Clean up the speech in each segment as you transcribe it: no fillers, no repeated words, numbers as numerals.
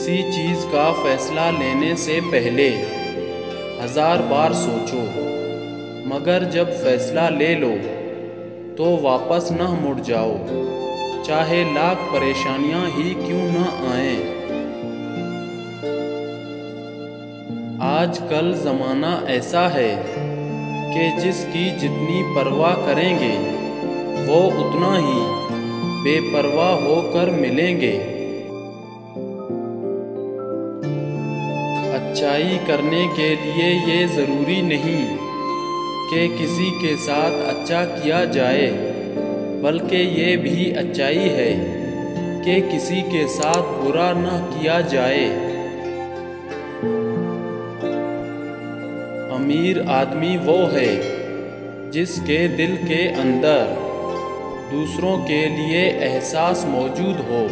کسی چیز کا فیصلہ لینے سے پہلے 1000 بار سوچو، مگر جب فیصلہ لے لو تو واپس نہ مڑ جاؤ، چاہے لاکھ پریشانیاں ہی کیوں نہ آئیں۔ آج کل زمانہ ایسا ہے کہ جس کی جتنی پرواہ کریں گے وہ اتنا ہی بے پرواہ ہو کر ملیں گے۔ اچائی کرنے کے لیے یہ ضروری نہیں کہ کسی کے ساتھ اچھا کیا جائے، بلکہ یہ بھی اچائی ہے کہ کسی کے ساتھ برا نہ کیا جائے۔ امیر آدمی وہ ہے جس کے دل کے اندر دوسروں کے لیے احساس موجود ہو۔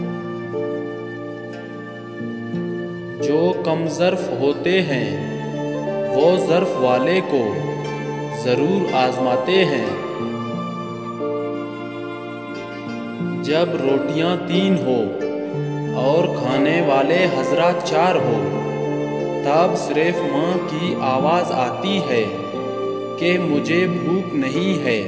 جو کم ظرف ہوتے ہیں وہ ظرف والے کو ضرور آزماتے ہیں۔ جب روٹیاں 3 ہو اور کھانے والے حضرات 4 ہو، تب صرف ماں کی آواز آتی ہے کہ مجھے بھوک نہیں ہے۔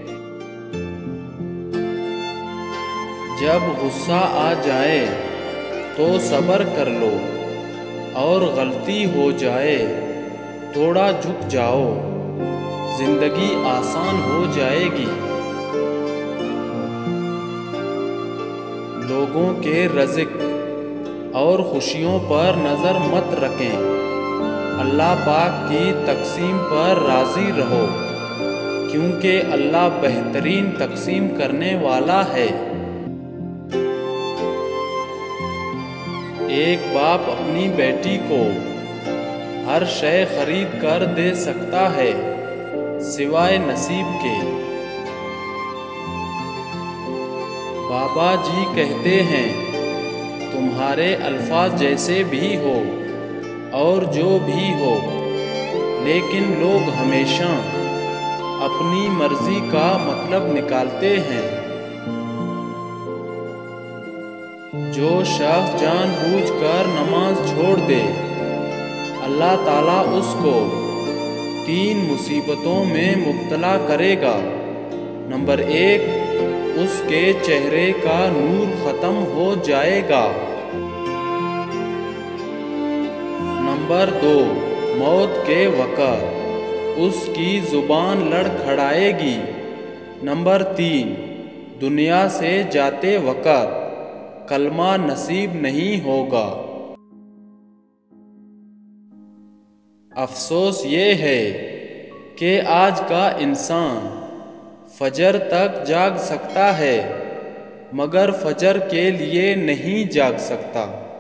جب غصہ آ جائے تو صبر کر لو، اور غلطی ہو جائے تھوڑا جھک جاؤ، زندگی آسان ہو جائے گی۔ لوگوں کے رزق اور خوشیوں پر نظر مت رکھیں، اللہ پاک کی تقسیم پر راضی رہو، کیونکہ اللہ بہترین تقسیم کرنے والا ہے۔ ایک باپ اپنی بیٹی کو ہر شے خرید کر دے سکتا ہے سوائے نصیب کے۔ بابا جی کہتے ہیں تمہارے الفاظ جیسے بھی ہو اور جو بھی ہو، لیکن لوگ ہمیشہ اپنی مرضی کا مطلب نکالتے ہیں۔ جو شخص جان بوجھ کر نماز چھوڑ دے، اللہ تعالیٰ اس کو 3 مصیبتوں میں مبتلا کرے گا۔ نمبر 1، اس کے چہرے کا نور ختم ہو جائے گا۔ نمبر 2، موت کے وقت اس کی زبان لڑکھڑائے گی۔ نمبر 3، دنیا سے جاتے وقت کلمہ نصیب نہیں ہوگا۔ افسوس یہ ہے کہ آج کا انسان فجر تک جاگ سکتا ہے مگر فجر کے لیے نہیں جاگ سکتا۔